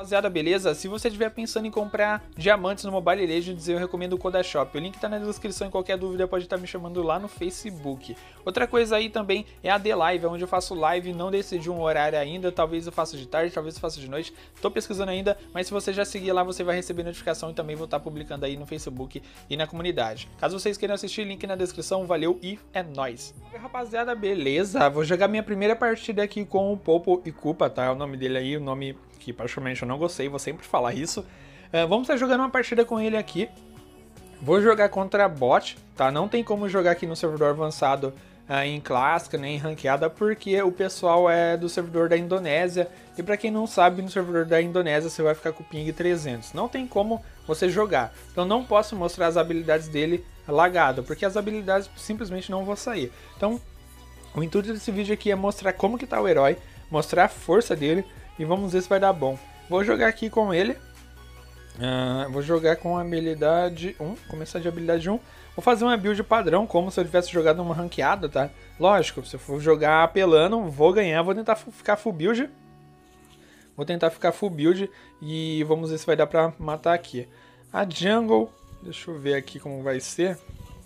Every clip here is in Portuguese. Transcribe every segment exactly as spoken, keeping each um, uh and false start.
Rapaziada, beleza? Se você estiver pensando em comprar diamantes no Mobile Legends, eu recomendo o Kodashop. O link tá na descrição e qualquer dúvida pode estar me chamando lá no Facebook. Outra coisa aí também é a The Live, onde eu faço live, não decidi um horário ainda, talvez eu faça de tarde, talvez eu faça de noite. Tô pesquisando ainda, mas se você já seguir lá, você vai receber notificação e também vou estar publicando aí no Facebook e na comunidade. Caso vocês queiram assistir, link na descrição, valeu e é nóis! Rapaziada, beleza? Vou jogar minha primeira partida aqui com o Popo e Koopa, tá? O nome dele aí, o nome que particularmente eu não gostei, vou sempre falar isso. Uh, vamos estar jogando uma partida com ele aqui. Vou jogar contra bot, tá? Não tem como jogar aqui no servidor avançado uh, em clássica, nem em ranqueada, porque o pessoal é do servidor da Indonésia. E pra quem não sabe, no servidor da Indonésia você vai ficar com o ping trezentos. Não tem como você jogar. Então não posso mostrar as habilidades dele lagado, porque as habilidades simplesmente não vão sair. Então o intuito desse vídeo aqui é mostrar como que tá o herói, mostrar a força dele. E vamos ver se vai dar bom. Vou jogar aqui com ele. Uh, vou jogar com a habilidade um. Começar de habilidade um. Vou fazer uma build padrão, como se eu tivesse jogado uma ranqueada, tá? Lógico, se eu for jogar apelando, vou ganhar. Vou tentar ficar full build. Vou tentar ficar full build. E vamos ver se vai dar pra matar aqui. A jungle. Deixa eu ver aqui como vai ser.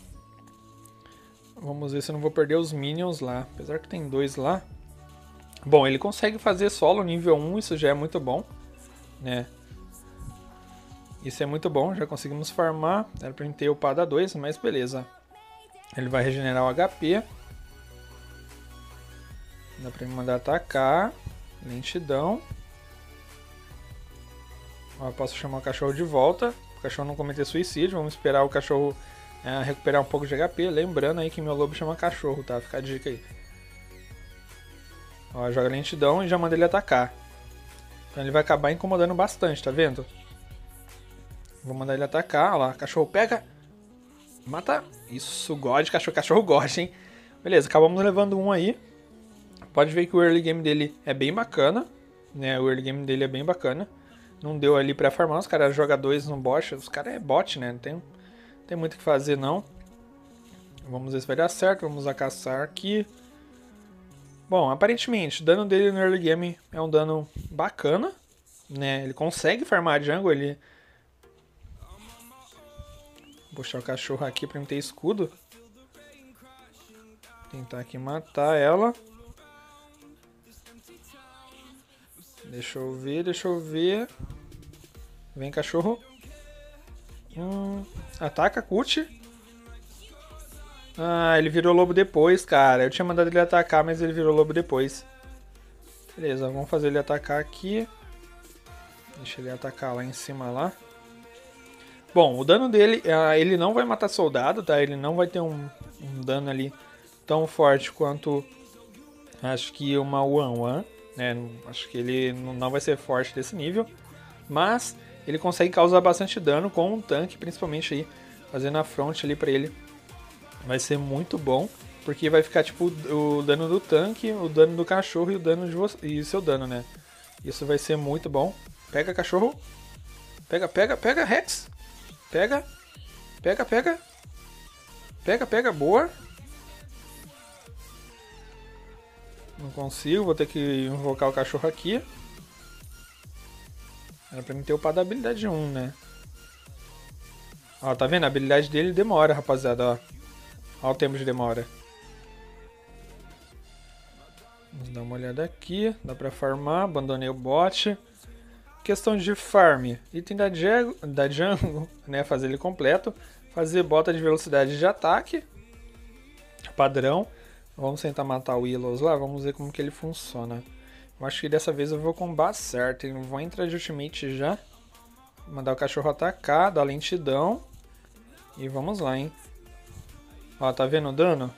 Vamos ver se eu não vou perder os minions lá. Apesar que tem dois lá. Bom, ele consegue fazer solo nível um, isso já é muito bom, né? Isso é muito bom, já conseguimos farmar. Era pra gente ter upado a dois, mas beleza. Ele vai regenerar o H P. Dá pra me mandar atacar. Lentidão. Ó, posso chamar o cachorro de volta. O cachorro não cometer suicídio. Vamos esperar o cachorro é, recuperar um pouco de H P. Lembrando aí que meu lobo chama cachorro, tá? Fica a dica aí. Ó, joga lentidão e já manda ele atacar. Então ele vai acabar incomodando bastante, tá vendo? Vou mandar ele atacar, ó lá, cachorro pega. Mata. Isso, God, cachorro, cachorro God, hein? Beleza, acabamos levando um aí. Pode ver que o early game dele é bem bacana, né? O early game dele é bem bacana. Não deu ali pra farmar, os caras jogam dois no bot. Os caras é bot, né? Não tem, não tem muito o que fazer, não. Vamos ver se vai dar certo, vamos a caçar aqui. Bom, aparentemente, o dano dele no early game é um dano bacana, né? Ele consegue farmar a jungle, ele... Vou puxar o cachorro aqui pra não ter escudo. Tentar aqui matar ela. Deixa eu ver, deixa eu ver. Vem, cachorro. Hum, ataca, curte. Ah, ele virou lobo depois, cara. Eu tinha mandado ele atacar, mas ele virou lobo depois. Beleza, vamos fazer ele atacar aqui. Deixa ele atacar lá em cima lá. Bom, o dano dele, ele não vai matar soldado, tá? Ele não vai ter um, um dano ali tão forte quanto, acho que uma one one, né? Acho que ele não vai ser forte desse nível. Mas ele consegue causar bastante dano com um tanque, principalmente aí, fazendo a front ali pra ele. Vai ser muito bom, porque vai ficar tipo o dano do tanque, o dano do cachorro e o dano de você, e o seu dano, né? Isso vai ser muito bom. Pega, cachorro. Pega, pega, pega, Rex. Pega. Pega, pega. Pega, pega, boa. Não consigo, vou ter que invocar o cachorro aqui. Era pra mim ter upado a habilidade um, né? Ó, tá vendo? A habilidade dele demora, rapaziada, ó. Olha o tempo de demora. Vamos dar uma olhada aqui. Dá pra farmar. Abandonei o bot. Questão de farm. Item da, da jungle, né? Fazer ele completo. Fazer bota de velocidade de ataque. Padrão. Vamos tentar matar o Willows lá. Vamos ver como que ele funciona. Eu acho que dessa vez eu vou combar certo. Eu vou entrar de ultimate já. Mandar o cachorro atacar. Dar lentidão. E vamos lá, hein? Ó, tá vendo o dano?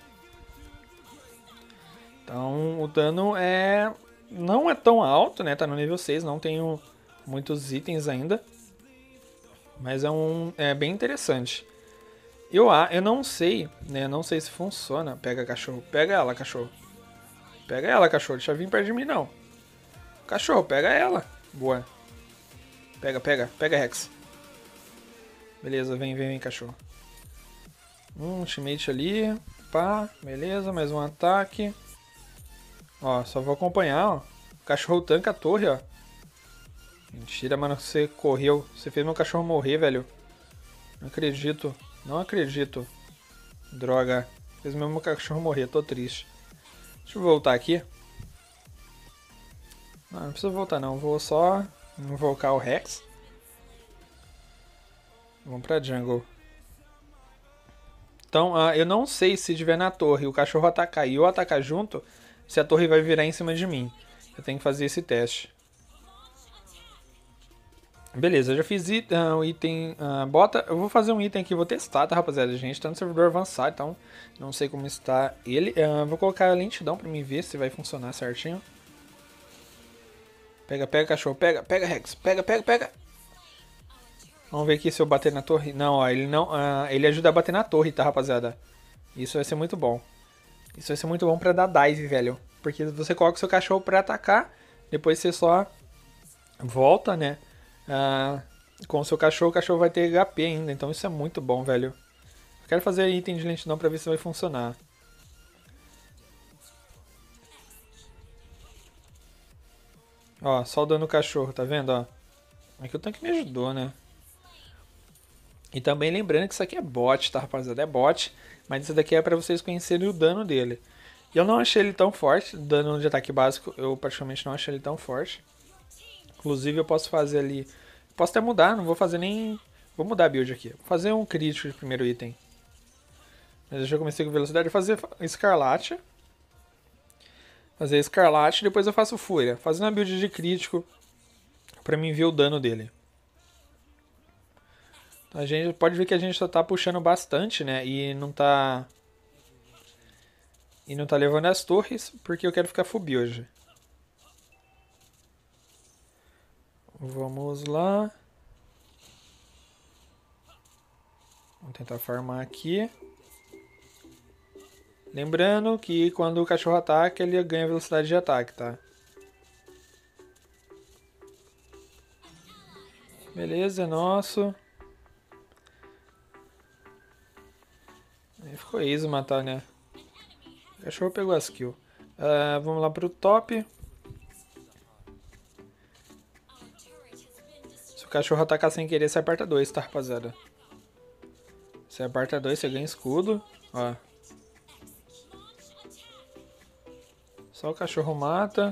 Então, o dano é... não é tão alto, né? Tá no nível seis, não tenho muitos itens ainda. Mas é, um... é bem interessante. Eu, eu não sei, né? Não sei se funciona. Pega, cachorro. Pega ela, cachorro. Pega ela, cachorro. Deixa vir perto de mim, não. Cachorro, pega ela. Boa. Pega, pega. Pega, Rex. Beleza, vem, vem, vem, cachorro. Um ultimate ali. Pá, beleza, mais um ataque. Ó, só vou acompanhar, ó. O cachorro tanca a torre, ó. Mentira, mano, você correu. Você fez meu cachorro morrer, velho. Não acredito. Não acredito. Droga. Fez meu cachorro morrer, tô triste. Deixa eu voltar aqui. Não, não precisa voltar não. Vou só invocar o Rex. Vamos pra jungle. Então, uh, eu não sei se tiver na torre o cachorro atacar e eu atacar junto, se a torre vai virar em cima de mim. Eu tenho que fazer esse teste. Beleza, eu já fiz it, uh, o item uh, bota. Eu vou fazer um item aqui, vou testar, tá, rapaziada? A gente tá no servidor avançado, então não sei como está ele. Uh, vou colocar a lentidão pra mim ver se vai funcionar certinho. Pega, pega, cachorro, pega, pega, Rex, pega, pega, pega. Vamos ver aqui se eu bater na torre. Não, ó, ele não, uh, ele ajuda a bater na torre, tá, rapaziada? Isso vai ser muito bom. Isso vai ser muito bom pra dar dive, velho. Porque você coloca o seu cachorro pra atacar, depois você só volta, né? Uh, com o seu cachorro, o cachorro vai ter H P ainda, então isso é muito bom, velho. Eu quero fazer item de lentidão pra ver se vai funcionar. Ó, só o dano no cachorro, tá vendo, ó? Aqui o tanque me ajudou, né? E também lembrando que isso aqui é bot, tá, rapaziada? É bot, mas isso daqui é pra vocês conhecerem o dano dele. E eu não achei ele tão forte, dano de ataque básico, eu praticamente não achei ele tão forte. Inclusive eu posso fazer ali... Posso até mudar, não vou fazer nem... Vou mudar a build aqui. Vou fazer um crítico de primeiro item. Mas eu já comecei com velocidade. Vou fazer escarlate. Fazer escarlate, depois eu faço fúria. Fazendo a build de crítico pra mim ver o dano dele. A gente pode ver que a gente só tá puxando bastante, né? E não tá... E não tá levando as torres, porque eu quero ficar full build. Vamos lá. Vamos tentar farmar aqui. Lembrando que quando o cachorro ataca, ele ganha velocidade de ataque, tá? Beleza, é nosso. Aí ficou easy matar, né? O cachorro pegou as kills. Uh, vamos lá pro top. Se o cachorro atacar sem querer, você aperta dois, tá, rapaziada? Você aperta dois, você ganha escudo. Ó. Só o cachorro mata.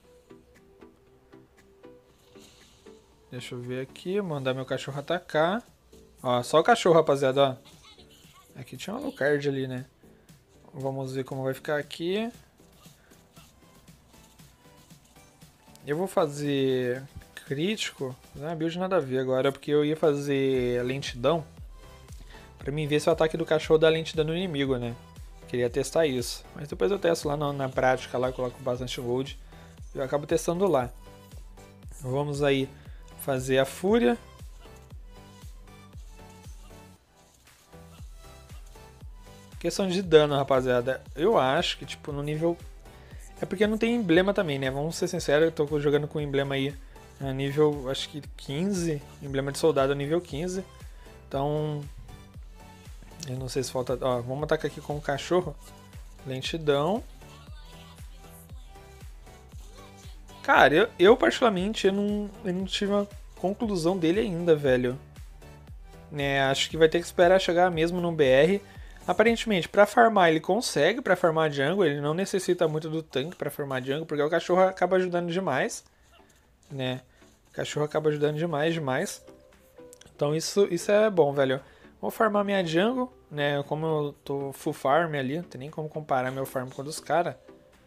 Deixa eu ver aqui. Mandar meu cachorro atacar. Ó, só o cachorro, rapaziada, ó. Aqui tinha um Alucard ali, né? Vamos ver como vai ficar aqui. Eu vou fazer crítico. Não é build nada a ver agora, porque eu ia fazer lentidão. Pra mim ver se o ataque do cachorro dá lentidão no inimigo, né? Queria testar isso. Mas depois eu testo lá na, na prática, lá eu coloco bastante gold. Eu acabo testando lá. Vamos aí fazer a fúria. Questão de dano, rapaziada. Eu acho que, tipo, no nível... É porque não tem emblema também, né? Vamos ser sinceros, eu tô jogando com emblema aí a nível, acho que quinze. Emblema de soldado a nível quinze. Então... Eu não sei se falta... Ó, vamos atacar aqui com o cachorro. Lentidão. Cara, eu, eu particularmente, eu não, eu não tive uma conclusão dele ainda, velho. Né, acho que vai ter que esperar chegar mesmo no B R. Aparentemente, pra farmar ele consegue, pra farmar jungle, ele não necessita muito do tanque pra farmar jungle, porque o cachorro acaba ajudando demais, né? O cachorro acaba ajudando demais, demais. Então isso, isso é bom, velho. Vou farmar minha jungle, né? Como eu tô full farm ali, não tem nem como comparar meu farm com o dos caras.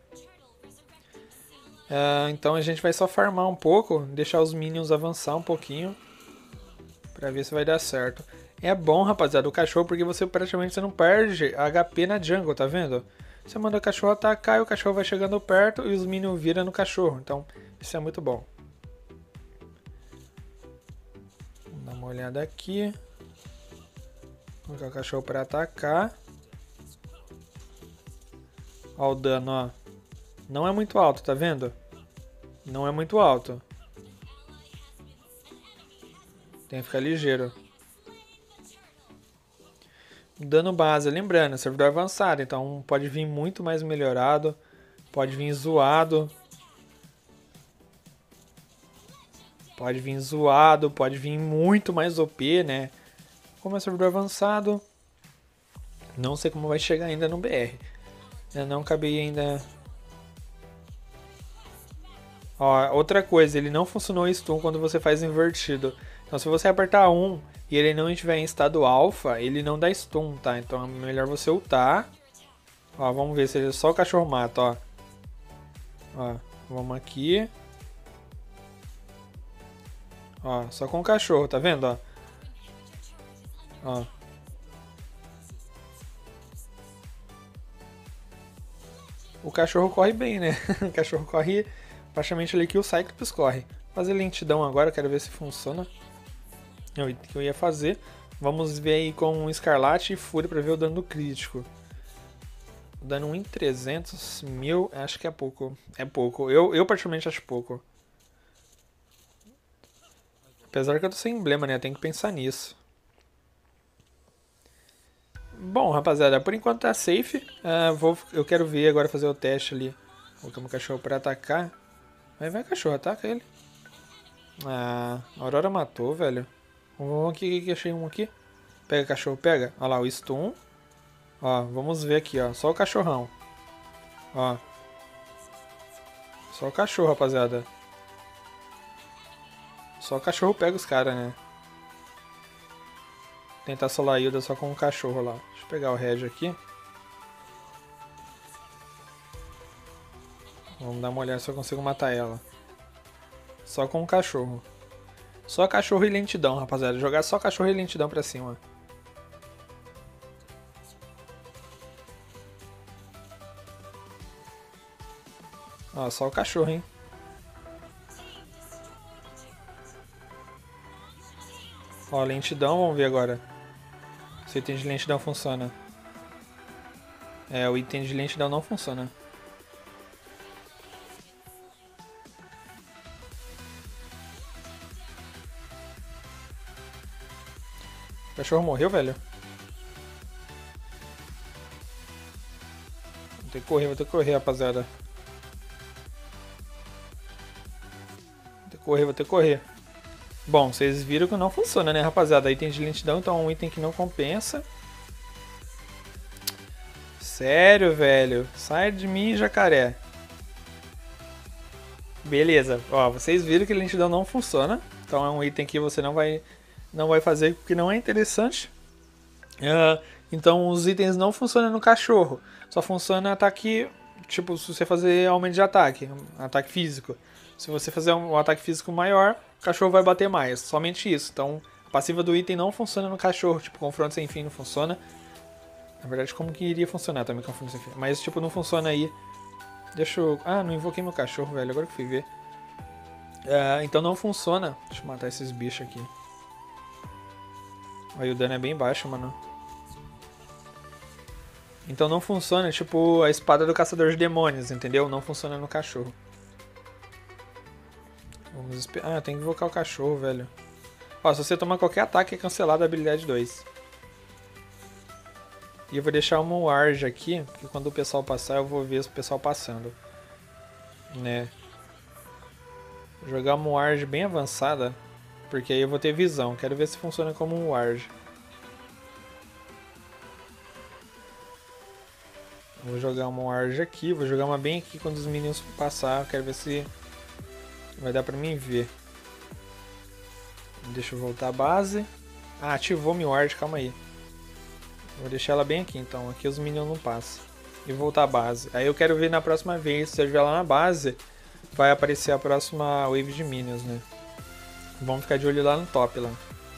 Uh, então a gente vai só farmar um pouco, deixar os minions avançar um pouquinho, pra ver se vai dar certo. É bom, rapaziada, o cachorro, porque você praticamente você não perde H P na jungle, tá vendo? Você manda o cachorro atacar e o cachorro vai chegando perto e os minions viram no cachorro. Então, isso é muito bom. Vamos dar uma olhada aqui. Vou colocar o cachorro para atacar. Ó o dano, ó. Não é muito alto, tá vendo? Não é muito alto. Tem que ficar ligeiro. Dano base, lembrando, servidor avançado, então pode vir muito mais melhorado, pode vir zoado, Pode vir zoado, pode vir muito mais O P, né? Como é servidor avançado, não sei como vai chegar ainda no B R. Eu não acabei ainda... Ó, outra coisa, ele não funcionou em stun quando você faz invertido. Então se você apertar um e ele não estiver em estado alfa, ele não dá stun, tá? Então é melhor você ultar. Ó, vamos ver se ele só o cachorro mata, ó. Ó, vamos aqui. Ó, só com o cachorro, tá vendo, ó? Ó. O cachorro corre bem, né? O cachorro corre praticamente ali que o Cyclops corre. Vou fazer lentidão agora, quero ver se funciona. É o que eu ia fazer. Vamos ver aí com Escarlate e Fúria pra ver o dano crítico. Dando um em trezentos mil, acho que é pouco. É pouco. Eu, eu particularmente acho pouco. Apesar que eu tô sem emblema, né? Tem que pensar nisso. Bom, rapaziada, por enquanto tá safe. Uh, vou, eu quero ver agora fazer o teste ali. Vou colocar meu cachorro pra atacar. Vai, vai, cachorro, ataca ele. Ah, a Aurora matou, velho. Vamos aqui, que achei um aqui. Pega, cachorro, pega. Olha lá, o stun. Ó, vamos ver aqui, ó. Só o cachorrão. Ó. Só o cachorro, rapaziada. Só o cachorro pega os caras, né? Tentar solar a Hilda só com o cachorro lá. Deixa eu pegar o Reg aqui. Vamos dar uma olhada se eu consigo matar ela. Só com o cachorro. Só cachorro e lentidão, rapaziada. Jogar só cachorro e lentidão pra cima. Ó, só o cachorro, hein? Ó, lentidão, vamos ver agora. Se o item de lentidão funciona. É, o item de lentidão não funciona. O cachorro morreu, velho? Vou ter que correr, vou ter que correr, rapaziada. Vou ter que correr, vou ter que correr. Bom, vocês viram que não funciona, né, rapaziada? Item de lentidão, então é um item que não compensa. Sério, velho? Sai de mim, jacaré. Beleza. Ó, vocês viram que lentidão não funciona. Então é um item que você não vai, não vai fazer porque não é interessante. Uh, então os itens não funcionam no cachorro. Só funciona ataque, tipo, se você fazer aumento de ataque, ataque físico. Se você fazer um ataque físico maior, o cachorro vai bater mais. Somente isso. Então a passiva do item não funciona no cachorro. Tipo, confronto sem fim não funciona. Na verdade, como que iria funcionar também confronto sem fim? Mas, tipo, não funciona aí. Deixa eu... Ah, não invoquei meu cachorro, velho. Agora que fui ver. Uh, então não funciona. Deixa eu matar esses bichos aqui. Aí o dano é bem baixo, mano. Então não funciona, tipo, a espada do caçador de demônios, entendeu? Não funciona no cachorro. Vamos esperar. Ah, tem que invocar o cachorro, velho. Ó, se você tomar qualquer ataque, é cancelado a habilidade dois. E eu vou deixar uma Warge aqui, porque quando o pessoal passar, eu vou ver o pessoal passando. Né? Vou jogar uma Warge bem avançada, porque aí eu vou ter visão. Quero ver se funciona como um Warge. Vou jogar uma Warge aqui, vou jogar uma bem aqui quando os minions passar. Quero ver se vai dar pra mim ver. Deixa eu voltar à base. Ah, ativou minha Warge, calma aí. Vou deixar ela bem aqui então, aqui os minions não passam. E voltar à base. Aí eu quero ver na próxima vez, se eu estiver lá na base, vai aparecer a próxima wave de minions, né? Vamos ficar de olho lá no top lá.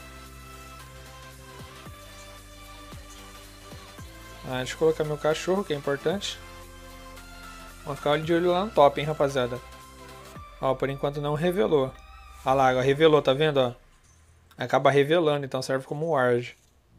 Ah, deixa eu colocar meu cachorro, que é importante. Vamos ficar de olho lá no top, hein, rapaziada. Ó, por enquanto não revelou. Ah lá, agora revelou, tá vendo, ó? Acaba revelando, então serve como ward.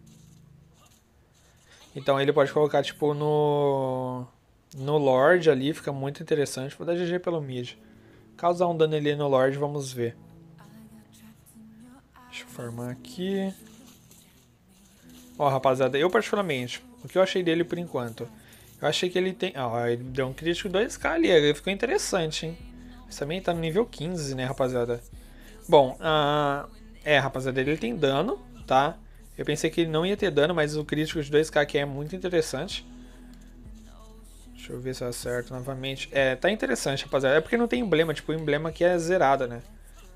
Então ele pode colocar, tipo, no... No Lorde ali, fica muito interessante. Vou dar G G pelo mid. Causar um dano ali no Lorde, vamos ver. Deixa eu farmar aqui. Ó, rapaziada, eu particularmente, o que eu achei dele por enquanto? Eu achei que ele tem... Ó, ele deu um crítico dois K ali, ele ficou interessante, hein? Mas também tá no nível quinze, né, rapaziada? Bom, uh, é, rapaziada, ele tem dano, tá? Eu pensei que ele não ia ter dano, mas o crítico de dois K aqui é muito interessante. Deixa eu ver se eu acerto novamente. É, tá interessante, rapaziada. É porque não tem emblema, tipo, o emblema aqui é zerado, né?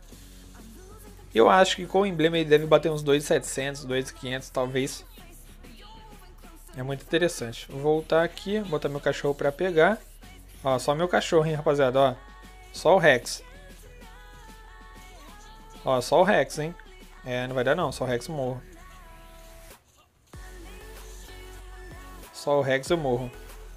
Eu acho que com o emblema ele deve bater uns dois mil e setecentos, dois mil e quinhentos, talvez. É muito interessante. Vou voltar aqui, botar meu cachorro pra pegar. Ó, só meu cachorro, hein, rapaziada, ó. Só o Rex. Ó, só o Rex, hein. É, não vai dar não, só o Rex eu morro. Só o Rex eu morro.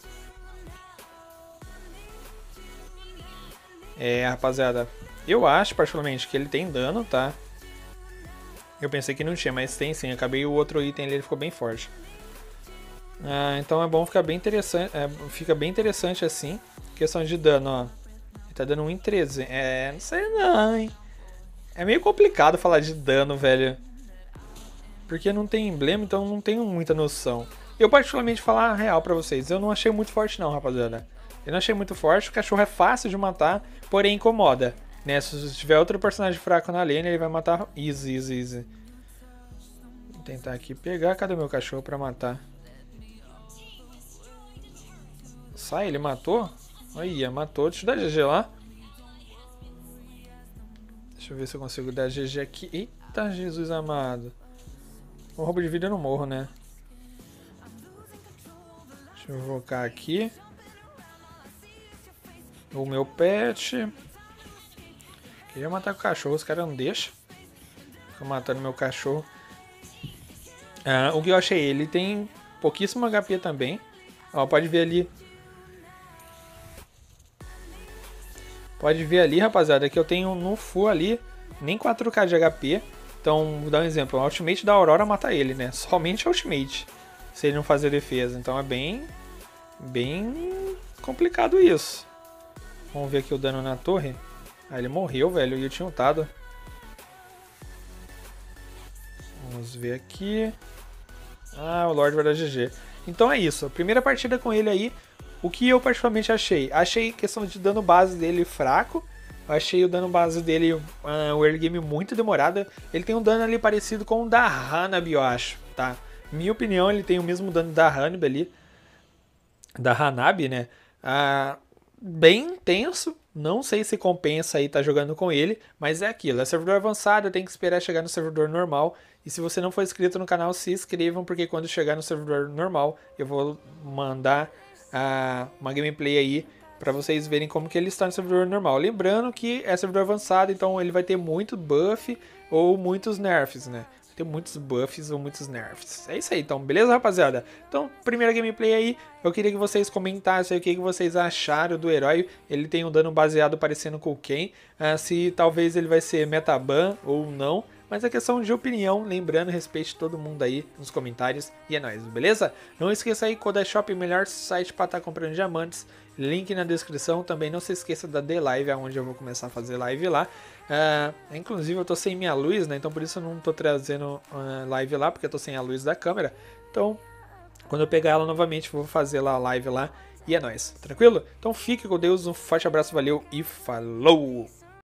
É, rapaziada, eu acho particularmente que ele tem dano, tá? Eu pensei que não tinha, mas tem sim. Acabei o outro item ali, ele ficou bem forte. Ah, então é bom ficar bem interessante, é, fica bem interessante assim. Questão de dano, ó. Ele tá dando um em treze. É, não sei não, hein. É meio complicado falar de dano, velho. Porque não tem emblema, então não tenho muita noção. Eu particularmente falar a real pra vocês, eu não achei muito forte não, rapaziada. Eu não achei muito forte, o cachorro é fácil de matar, porém incomoda. Né? Se tiver outro personagem fraco na lane, ele vai matar easy, easy, easy. Vou tentar aqui pegar, cadê o meu cachorro pra matar? Sai, ele matou? Olha, matou, deixa eu dar G G lá. Deixa eu ver se eu consigo dar G G aqui. Eita, Jesus amado. O roubo de vida eu não morro, né? Deixa eu invocar aqui o meu pet. Queria matar com o cachorro, os caras não deixam. Fica matando meu cachorro. Ah, o que eu achei, ele tem pouquíssimo H P também. Ó, pode ver ali. Pode ver ali, rapaziada, que eu tenho no full ali nem quatro K de H P. Então, vou dar um exemplo. O ultimate da Aurora mata ele, né? Somente ultimate. Se ele não fazer defesa. Então é bem... Bem complicado isso. Vamos ver aqui o dano na torre. Ah, ele morreu, velho. E eu tinha ultado. Vamos ver aqui. Ah, o Lorde vai dar G G. Então é isso. A primeira partida com ele aí. O que eu particularmente achei? Achei questão de dano base dele fraco. Eu achei o dano base dele, uh, o early game muito demorado. Ele tem um dano ali parecido com o da Hanabi, eu acho, tá? Minha opinião, ele tem o mesmo dano da Hanabi ali. Da Hanabi, né? Uh, bem intenso. Não sei se compensa aí estar tá jogando com ele, mas é aquilo. É servidor avançado, tem que esperar chegar no servidor normal. E se você não for inscrito no canal, se inscrevam, porque quando chegar no servidor normal, eu vou mandar uh, uma gameplay aí para vocês verem como que ele está no servidor normal. Lembrando que é servidor avançado, então ele vai ter muito buff ou muitos nerfs, né? Vai ter muitos buffs ou muitos nerfs. É isso aí, então, beleza, rapaziada? Então, primeira gameplay aí, eu queria que vocês comentassem o que vocês acharam do herói. Ele tem um dano baseado parecendo com o Ken. Uh, se talvez ele vai ser metaban ou não. Mas é questão de opinião, lembrando, respeite todo mundo aí nos comentários e é nóis, beleza? Não esqueça aí, Codashop, melhor site para estar comprando diamantes, link na descrição, também não se esqueça da The Live, onde eu vou começar a fazer live lá. Uh, inclusive eu tô sem minha luz, né, então por isso eu não tô trazendo uh, live lá, porque eu tô sem a luz da câmera, então quando eu pegar ela novamente vou fazer lá a live lá e é nóis, tranquilo? Então fique com Deus, um forte abraço, valeu e falou!